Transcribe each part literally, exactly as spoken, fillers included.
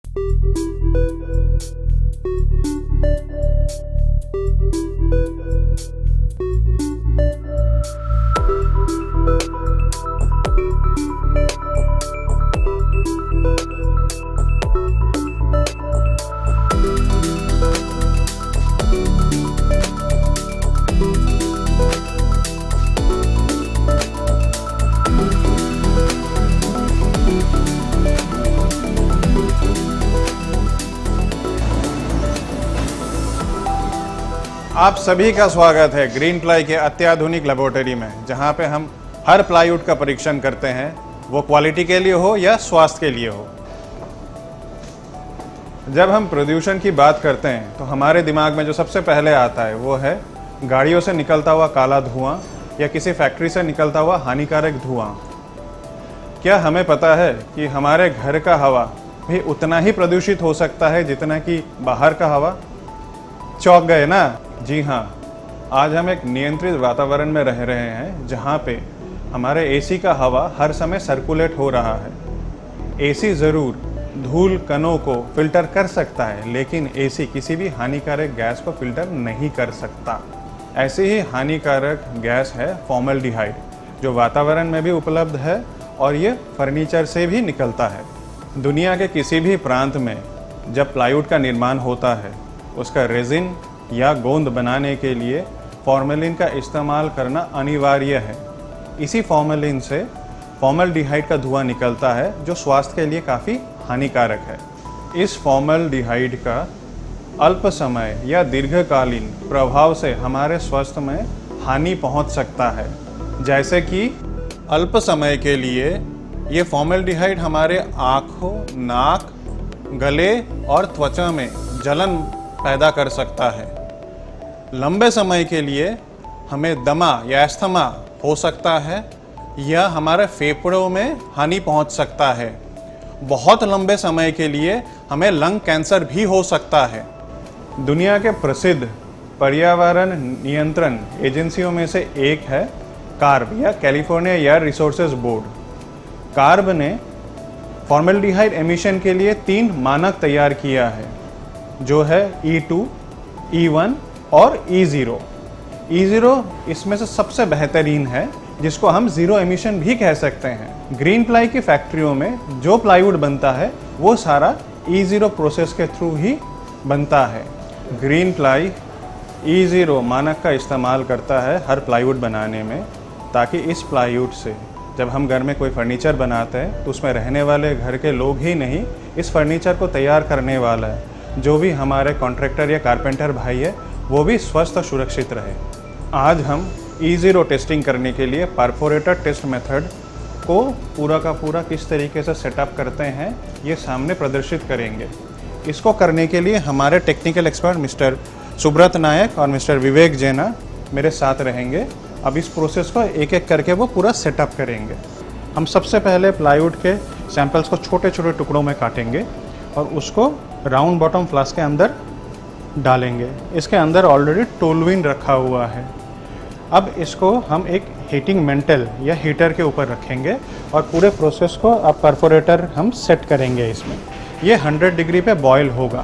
आप सभी का स्वागत है ग्रीन प्लाई के अत्याधुनिक लेबोरेटरी में, जहां पे हम हर प्लाईवुड का परीक्षण करते हैं, वो क्वालिटी के लिए हो या स्वास्थ्य के लिए हो। जब हम प्रदूषण की बात करते हैं तो हमारे दिमाग में जो सबसे पहले आता है वो है गाड़ियों से निकलता हुआ काला धुआं या किसी फैक्ट्री से निकलता हुआ हानिकारक धुआं। क्या हमें पता है कि हमारे घर का हवा भी उतना ही प्रदूषित हो सकता है जितना कि बाहर का हवा? चौंक गए ना? जी हाँ, आज हम एक नियंत्रित वातावरण में रह रहे हैं जहाँ पे हमारे एसी का हवा हर समय सर्कुलेट हो रहा है। एसी ज़रूर धूल कणों को फिल्टर कर सकता है, लेकिन एसी किसी भी हानिकारक गैस को फिल्टर नहीं कर सकता। ऐसी ही हानिकारक गैस है फॉर्मल्डिहाइड, जो वातावरण में भी उपलब्ध है और ये फर्नीचर से भी निकलता है। दुनिया के किसी भी प्रांत में जब प्लाईवुड का निर्माण होता है, उसका रेजिन या गोंद बनाने के लिए फॉर्मेलिन का इस्तेमाल करना अनिवार्य है। इसी फॉर्मेलिन से फॉर्मल्डिहाइड का धुआं निकलता है, जो स्वास्थ्य के लिए काफ़ी हानिकारक है। इस फॉर्मल्डिहाइड का अल्प समय या दीर्घकालीन प्रभाव से हमारे स्वास्थ्य में हानि पहुंच सकता है। जैसे कि अल्प समय के लिए ये फॉर्मल्डिहाइड हमारे आँखों, नाक, गले और त्वचा में जलन पैदा कर सकता है। लंबे समय के लिए हमें दमा या अस्थमा हो सकता है या हमारे फेफड़ों में हानि पहुंच सकता है। बहुत लंबे समय के लिए हमें लंग कैंसर भी हो सकता है। दुनिया के प्रसिद्ध पर्यावरण नियंत्रण एजेंसियों में से एक है कार्ब या California air resources board. CARB ने फॉर्मल्डिहाइड एमिशन के लिए तीन मानक तैयार किया है, जो है ई टू, ई वन और ई ज़ीरो। ई ज़ीरो इसमें से सबसे बेहतरीन है, जिसको हम ज़ीरो एमिशन भी कह सकते हैं। ग्रीन प्लाई की फैक्ट्रियों में जो प्लाईवुड बनता है वो सारा ई ज़ीरो प्रोसेस के थ्रू ही बनता है। ग्रीन प्लाई ई ज़ीरो मानक का इस्तेमाल करता है हर प्लाईवुड बनाने में, ताकि इस प्लाईवुड से जब हम घर में कोई फर्नीचर बनाते हैं तो उसमें रहने वाले घर के लोग ही नहीं, इस फर्नीचर को तैयार करने वाला है जो भी हमारे कॉन्ट्रैक्टर या कारपेंटर भाई है, वो भी स्वस्थ और सुरक्षित रहे। आज हम ई ज़ीरो टेस्टिंग करने के लिए परफोरेटर टेस्ट मेथड को पूरा का पूरा किस तरीके से सेटअप करते हैं, ये सामने प्रदर्शित करेंगे। इसको करने के लिए हमारे technical expert mister Subrata Nayak और मिस्टर विवेक जैना मेरे साथ रहेंगे। अब इस प्रोसेस को एक एक करके वो पूरा सेटअप करेंगे। हम सबसे पहले प्लाईवुड के सैंपल्स को छोटे छोटे टुकड़ों में काटेंगे और उसको राउंड बॉटम फ्लास्क के अंदर डालेंगे। इसके अंदर ऑलरेडी टोलुइन रखा हुआ है। अब इसको हम एक हीटिंग मेंटल या हीटर के ऊपर रखेंगे और पूरे प्रोसेस को अब परफोरेटर हम सेट करेंगे। इसमें ये हंड्रेड डिग्री पे बॉयल होगा।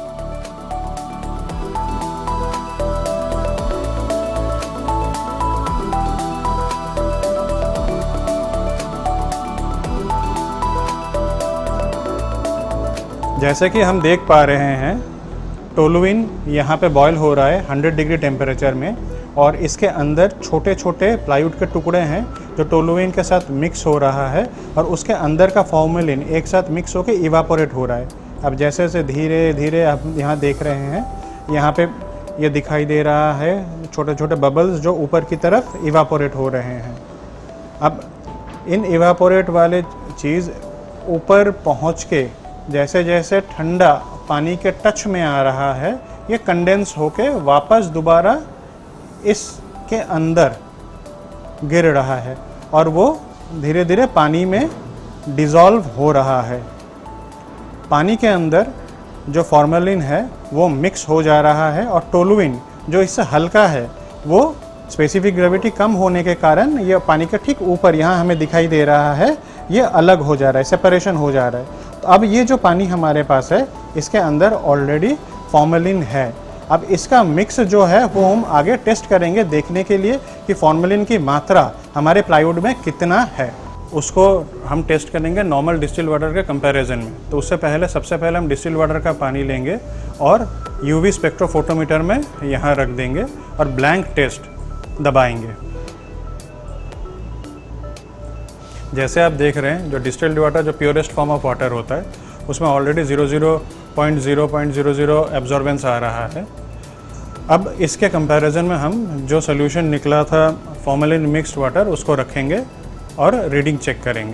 जैसे कि हम देख पा रहे हैं, टोलुइन यहाँ पे बॉयल हो रहा है हंड्रेड डिग्री टेम्परेचर में, और इसके अंदर छोटे छोटे प्लाईवुड के टुकड़े हैं जो टोलुइन के साथ मिक्स हो रहा है, और उसके अंदर का फॉर्मेलिन एक साथ मिक्स होकर इवापोरेट हो रहा है। अब जैसे जैसे धीरे धीरे आप यहाँ देख रहे हैं, यहाँ पे ये दिखाई दे रहा है छोटे छोटे बबल्स जो ऊपर की तरफ इवापोरेट हो रहे हैं। अब इन इवापोरेट वाले चीज़ ऊपर पहुँच के जैसे जैसे ठंडा पानी के टच में आ रहा है, ये कंडेंस होके वापस दोबारा इसके अंदर गिर रहा है और वो धीरे धीरे पानी में डिज़ोल्व हो रहा है। पानी के अंदर जो फॉर्मेलिन है वो मिक्स हो जा रहा है, और टोलुइन जो इससे हल्का है वो स्पेसिफिक ग्रेविटी कम होने के कारण ये पानी के ठीक ऊपर यहाँ हमें दिखाई दे रहा है, ये अलग हो जा रहा है, सेपरेशन हो जा रहा है। तो अब ये जो पानी हमारे पास है इसके अंदर ऑलरेडी फॉर्मेलिन है। अब इसका मिक्स जो है वो हम आगे टेस्ट करेंगे देखने के लिए कि फॉर्मेलिन की मात्रा हमारे प्लाईवुड में कितना है। उसको हम टेस्ट करेंगे नॉर्मल डिस्टिल वाटर के कंपैरिजन में। तो उससे पहले सबसे पहले हम डिस्टिल वाटर का पानी लेंगे और यूवी स्पेक्ट्रोफोटोमीटर में यहाँ रख देंगे और ब्लैंक टेस्ट दबाएंगे। जैसे आप देख रहे हैं जो डिस्टिल्ड वाटर जो प्योरेस्ट फॉर्म ऑफ वाटर होता है उसमें already zero zero point zero point zero zero absorbance आ रहा है। अब इसके कंपैरिजन में हम जो सोल्यूशन निकला था फॉर्मेलिन मिक्स्ड वाटर उसको रखेंगे और रीडिंग चेक करेंगे।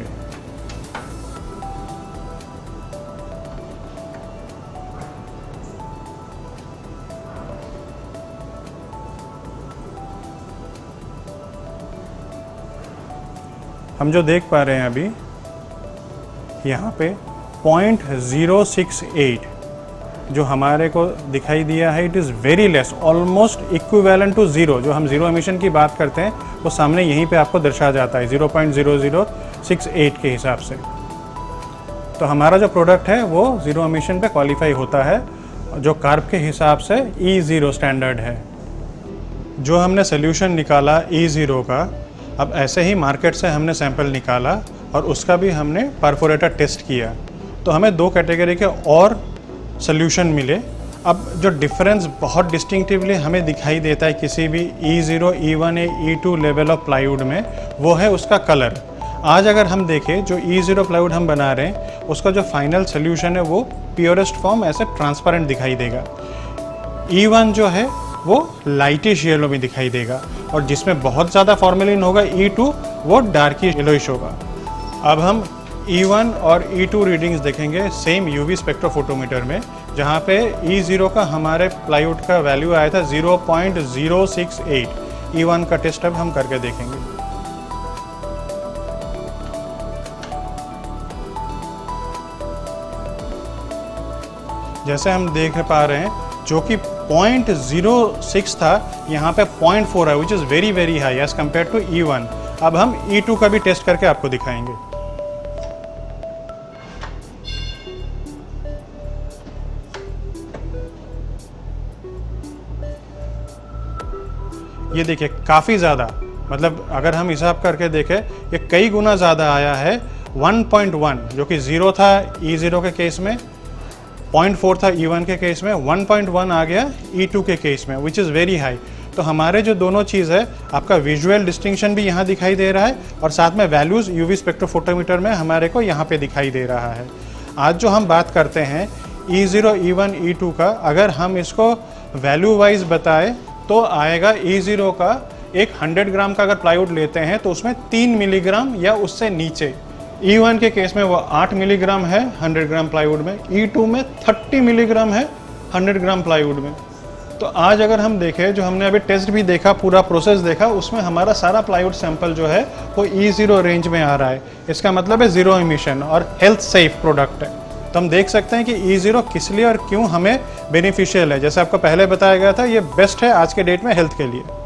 हम जो देख पा रहे हैं अभी यहाँ पे पॉइंट ज़ीरो सिक्स एट जो हमारे को दिखाई दिया है, it is very less, almost equivalent to zero. जो हम ज़ीरो एमिशन की बात करते हैं वो सामने यहीं पे आपको दर्शा जाता है zero point zero zero six eight के हिसाब से। तो हमारा जो प्रोडक्ट है वो ज़ीरो एमिशन पे क्वालिफाई होता है, जो कार्ब के हिसाब से ई ज़ीरो स्टैंडर्ड है। जो हमने सोल्यूशन निकाला ई ज़ीरो का, अब ऐसे ही मार्केट से हमने सैंपल निकाला और उसका भी हमने परफोरेटर टेस्ट किया, तो हमें दो कैटेगरी के और सोल्यूशन मिले। अब जो डिफरेंस बहुत डिस्टिंक्टिवली हमें दिखाई देता है किसी भी ई ज़ीरो, ई वन या E two level of plywood में, वो है उसका कलर। आज अगर हम देखें जो ई ज़ीरो प्लाईवुड हम बना रहे हैं उसका जो फाइनल सोल्यूशन है वो प्योरेस्ट फॉर्म ऐसे ट्रांसपेरेंट दिखाई देगा। ई वन जो है वो लाइटिश येलो में दिखाई देगा और जिसमें बहुत ज़्यादा फॉर्मेलिन होगा ई टू वो डार्किश येलोइश होगा। अब हम ई वन और ई टू रीडिंग्स देखेंगे सेम यूवी स्पेक्ट्रोफोटोमीटर में, जहाँ पे ई ज़ीरो का हमारे प्लाईवुड का वैल्यू आया था zero point zero six eight. E one का टेस्ट अब हम करके देखेंगे। जैसे हम देख पा रहे हैं जो कि पॉइंट ज़ीरो सिक्स था, यहाँ पे पॉइंट फोर है, which is very very high as compare to E one. अब हम ई टू का भी टेस्ट करके आपको दिखाएंगे। ये देखिए काफ़ी ज़्यादा, मतलब अगर हम हिसाब करके देखें ये कई गुना ज़्यादा आया है। वन पॉइंट वन जो कि ज़ीरो था ई ज़ीरो के केस में, पॉइंट फोर था ई वन के केस में, वन पॉइंट वन आ गया ई टू के केस में, विच इज़ वेरी हाई। तो हमारे जो दोनों चीज़ है, आपका विजुअल डिस्टिंक्शन भी यहाँ दिखाई दे रहा है और साथ में वैल्यूज़ यूवी स्पेक्ट्रोफोटोमीटर में हमारे को यहाँ पे दिखाई दे रहा है। आज जो हम बात करते हैं E zero, E one, E two का, अगर हम इसको वैल्यू वाइज बताएं तो आएगा ई ज़ीरो का एक हंड्रेड ग्राम का अगर प्लाईवुड लेते हैं तो उसमें तीन मिलीग्राम या उससे नीचे। ई वन के केस में वो आठ मिलीग्राम है हंड्रेड ग्राम प्लाईवुड में, ई टू में तीस मिलीग्राम है हंड्रेड ग्राम प्लाईवुड में। तो आज अगर हम देखें, जो हमने अभी टेस्ट भी देखा, पूरा प्रोसेस देखा, उसमें हमारा सारा प्लाईवुड सैंपल जो है वो ई ज़ीरो रेंज में आ रहा है। इसका मतलब है ज़ीरो एमिशन और हेल्थ सेफ प्रोडक्ट है। तो हम देख सकते हैं कि ई ज़ीरो किस लिए और क्यों हमें बेनिफिशियल है। जैसे आपको पहले बताया गया था, ये बेस्ट है आज के डेट में हेल्थ के लिए।